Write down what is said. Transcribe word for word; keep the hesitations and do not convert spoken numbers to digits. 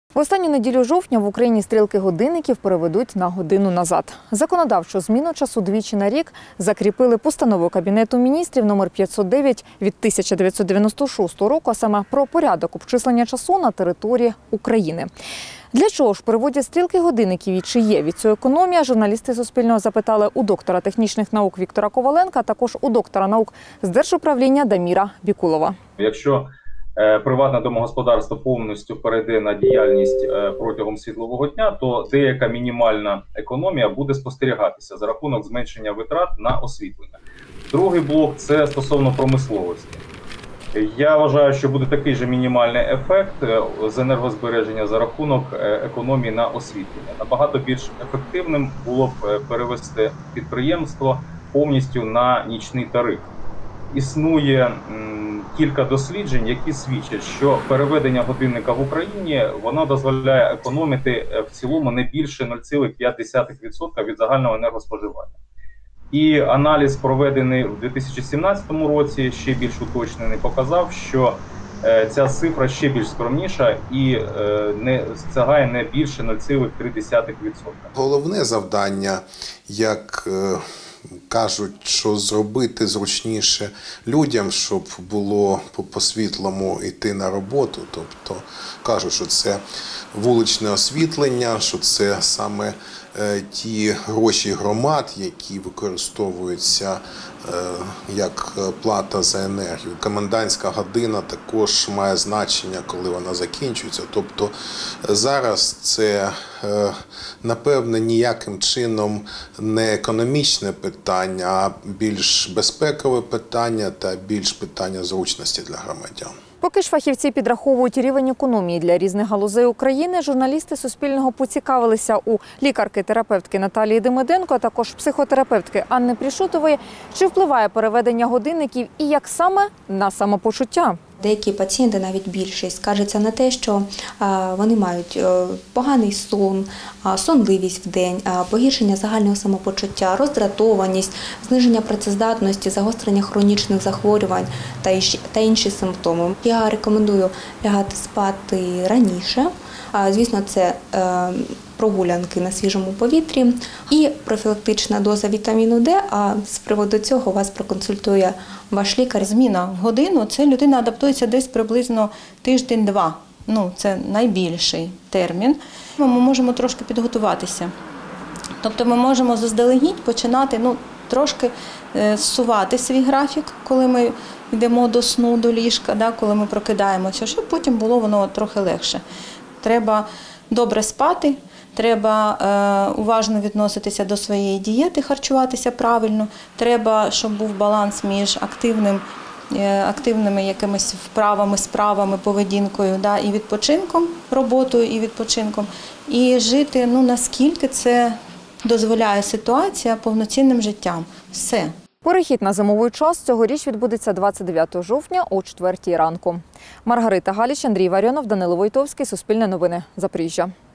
В останню неділю жовтня в Україні стрілки годинників переведуть на годину назад. Законодавчу зміну часу двічі на рік закріпили постановою Кабінету міністрів номер п'ятсот дев'ять від тисяча дев'ятсот дев'яносто шостого року, а саме про порядок обчислення часу на території України. Для чого ж переводять стрілки годинників і чи є від цього економія, журналісти Суспільного запитали у доктора технічних наук Віктора Коваленка, а також у доктора наук з держуправління Даміра Бікулова. Якщо приватне домогосподарство повністю перейде на діяльність протягом світлового дня, то деяка мінімальна економія буде спостерігатися за рахунок зменшення витрат на освітлення. Другий блок – це стосовно промисловості. Я вважаю, що буде такий же мінімальний ефект з енергозбереження за рахунок економії на освітлення. Набагато більш ефективним було б перевести підприємство повністю на нічний тариф. Існує м, кілька досліджень, які свідчать, що переведення годинника в Україні воно дозволяє економити в цілому не більше нуль цілих п'ять десятих відсотка від загального енергоспоживання. І аналіз, проведений в дві тисячі сімнадцятому році, ще більш уточнений, показав, що е, ця цифра ще більш скромніша і е, не сягає не більше нуль цілих три десятих відсотка. Головне завдання, як е, кажуть, що зробити зручніше людям, щоб було по-світлому йти на роботу. Тобто кажуть, що це вуличне освітлення, що це саме е, ті гроші громад, які використовуються е, як плата за енергію. Комендантська година також має значення, коли вона закінчується. Тобто зараз це, е, напевне, ніяким чином не економічне питання, а більш безпекове питання та більш питання зручності для громадян. Поки ж фахівці підраховують рівень економії для різних галузей України, журналісти Суспільного поцікавилися у лікарки-терапевтки Наталії Демиденко, а також психотерапевтки Анни Прішутової, чи впливає переведення годинників і як саме на самопочуття. Деякі пацієнти, навіть більшість, скаржаться на те, що вони мають поганий сон, сонливість в день, погіршення загального самопочуття, роздратованість, зниження працездатності, загострення хронічних захворювань та інші симптоми. Я рекомендую лягати спати раніше. Звісно, це прогулянки на свіжому повітрі і профілактична доза вітаміну Д, а з приводу цього вас проконсультує ваш лікар. Зміна в годину – це людина адаптується десь приблизно тиждень-два. Ну, це найбільший термін. Ми можемо трошки підготуватися. Тобто ми можемо заздалегідь починати, ну, трошки зсувати свій графік, коли ми йдемо до сну, до ліжка, да, коли ми прокидаємося, щоб потім було воно трохи легше. Треба добре спати, треба е, уважно відноситися до своєї дієти, харчуватися правильно, треба, щоб був баланс між активним, е, активними якимись вправами, справами, поведінкою, да, і відпочинком, роботою і відпочинком, і жити, ну, наскільки це дозволяє ситуація, повноцінним життям. Все. Перехід на зимовий час цьогоріч відбудеться двадцять дев'ятого жовтня о четвертій ранку. Маргарита Галіч, Андрій Варіонов, Данило Войтовський, Суспільне новини, Запоріжжя.